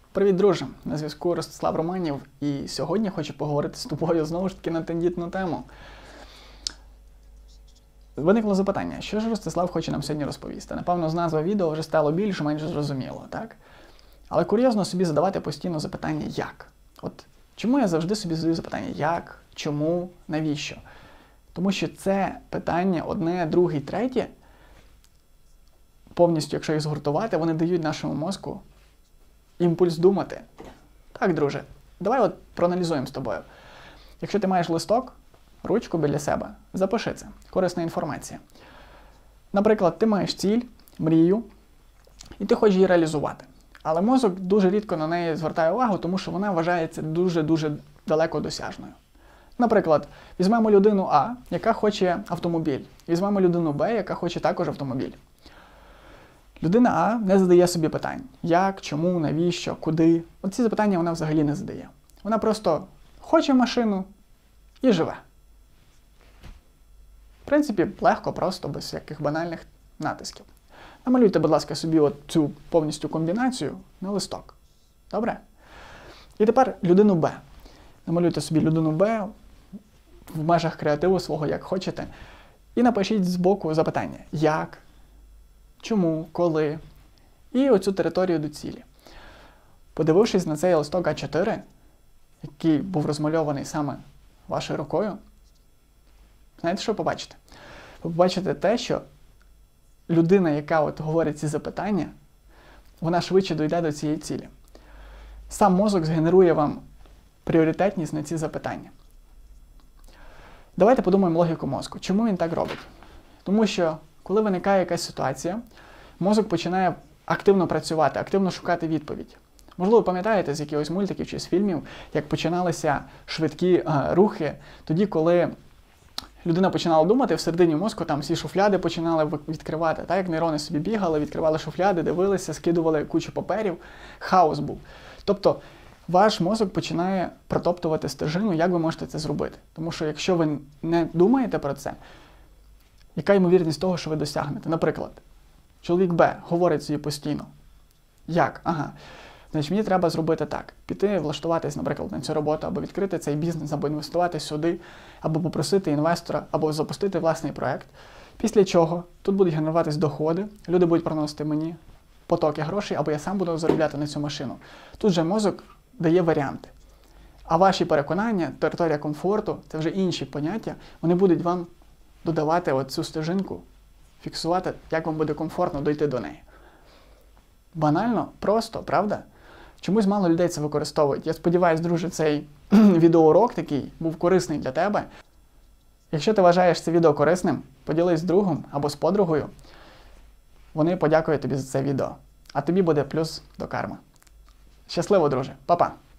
Привіт, друже! На зв'язку Ростислав Романів, і сьогодні хочу поговорити з тобою знову ж таки на тендітну тему. Виникло запитання, що ж Ростислав хоче нам сьогодні розповісти? Напевно, з назви відео вже стало більш-менш зрозуміло, так? Але курйозно собі задавати постійно запитання «як?». От чому я завжди собі задаю запитання «як?», «чому?», «навіщо?». Тому що це питання одне, друге, третє, повністю, якщо їх згуртувати, вони дають нашому мозку імпульс думати. Так, друже, давай от проаналізуємо з тобою. Якщо ти маєш листок, ручку біля себе, запиши це. Корисна інформація. Наприклад, ти маєш ціль, мрію, і ти хочеш її реалізувати. Але мозок дуже рідко на неї звертає увагу, тому що вона вважається дуже-дуже далеко досяжною. Наприклад, візьмемо людину А, яка хоче автомобіль. Візьмемо людину Б, яка хоче також автомобіль. Людина А не задає собі питань. Як, чому, навіщо, куди. Оці запитання вона взагалі не задає. Вона просто хоче машину і живе. В принципі, легко, просто, без всяких банальних натисків. Намалюйте, будь ласка, собі цю повністю комбінацію на листок. Добре? І тепер людину Б. Намалюйте собі людину Б в межах креативу свого, як хочете. І напишіть збоку запитання. Як? Чому? Коли? І оцю територію до цілі. Подивившись на цей листок А4, який був розмальований саме вашою рукою, знаєте, що побачите? Ви побачите те, що людина, яка говорить ці запитання, вона швидше дійде до цієї цілі. Сам мозок згенерує вам пріоритетність на ці запитання. Давайте подумаємо логіку мозку. Чому він так робить? Тому що, коли виникає якась ситуація, мозок починає активно працювати, активно шукати відповідь. Можливо, пам'ятаєте з якихось мультиків чи з фільмів, як починалися швидкі рухи, тоді, коли людина починала думати, всередині мозку там всі шуфляди починали відкривати. Так, як нейрони собі бігали, відкривали шуфляди, дивилися, скидували кучу паперів. Хаос був. Тобто, ваш мозок починає протоптувати стежину, як ви можете це зробити. Тому що якщо ви не думаєте про це, яка ймовірність того, що ви досягнете? Наприклад, чоловік Б говорить собі постійно. Як? Ага. Значить, мені треба зробити так. Піти, влаштуватись, наприклад, на цю роботу, або відкрити цей бізнес, або інвестувати сюди, або попросити інвестора, або запустити власний проект. Після чого тут будуть генеруватись доходи, люди будуть приносити мені потоки грошей, або я сам буду заробляти на цю машину. Тут же мозок дає варіанти. А ваші переконання, територія комфорту, це вже інші поняття, вони будуть вам додавати оцю стежинку, фіксувати, як вам буде комфортно дойти до неї. Банально, просто, правда? Чомусь мало людей це використовують. Я сподіваюся, друже, цей відеоурок такий був корисний для тебе. Якщо ти вважаєш це відео корисним, поділись з другом або з подругою. Вони подякують тобі за це відео. А тобі буде плюс до карми. Щасливо, друже. Па-па!